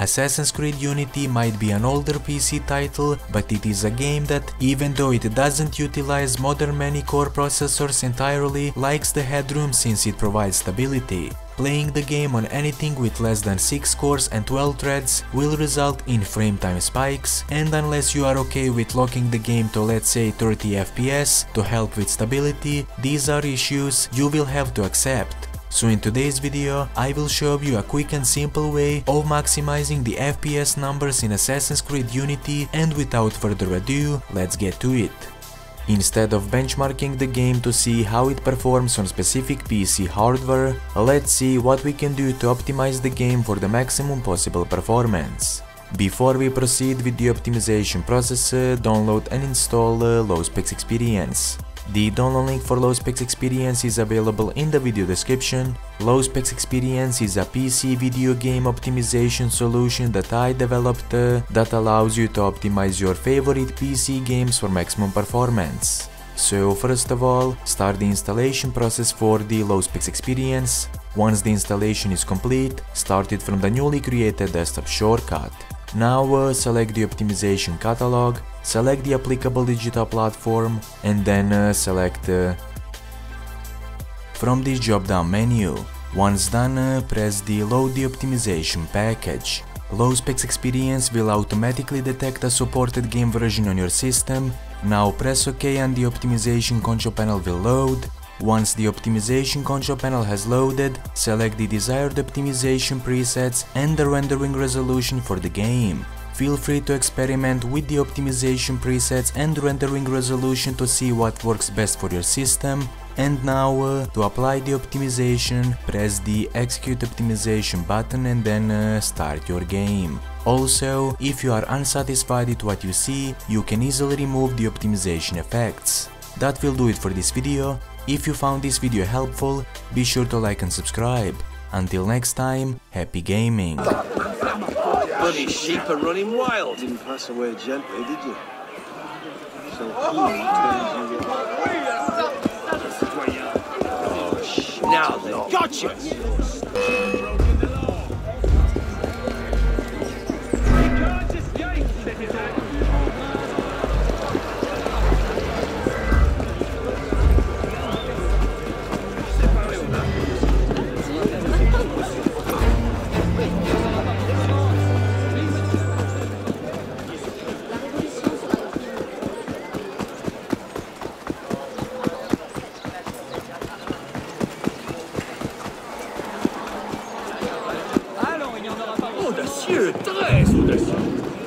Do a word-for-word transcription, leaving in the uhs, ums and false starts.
Assassin's Creed Unity might be an older P C title, but it is a game that, even though it doesn't utilize modern many-core processors entirely, likes the headroom since it provides stability. Playing the game on anything with less than six cores and twelve threads will result in frame time spikes, and unless you are okay with locking the game to, let's say, thirty F P S to help with stability, these are issues you will have to accept. So in today's video, I will show you a quick and simple way of maximizing the F P S numbers in Assassin's Creed Unity, and without further ado, let's get to it. Instead of benchmarking the game to see how it performs on specific P C hardware, let's see what we can do to optimize the game for the maximum possible performance. Before we proceed with the optimization process, download and install Lowspecs Experience. The download link for Lowspecs Experience is available in the video description. Lowspecs Experience is a P C video game optimization solution that I developed uh, that allows you to optimize your favorite P C games for maximum performance. So first of all, start the installation process for the Lowspecs Experience. Once the installation is complete, start it from the newly created desktop shortcut. Now uh, select the optimization catalog, select the applicable digital platform, and then uh, select uh, from this drop-down menu. Once done, uh, press the Load the optimization package. Lowspecs Experience will automatically detect a supported game version on your system. Now press OK and the optimization control panel will load. Once the optimization control panel has loaded, select the desired optimization presets and the rendering resolution for the game. Feel free to experiment with the optimization presets and rendering resolution to see what works best for your system. And now, uh, to apply the optimization, press the Execute Optimization button and then uh, start your game. Also, if you are unsatisfied with what you see, you can easily remove the optimization effects. That will do it for this video. If you found this video helpful, be sure to like and subscribe. Until next time, happy gaming! Bloody sheep are running wild! Didn't pass away gently, did you? So Oh, now then, gotcha! Audacieux, très audacieux.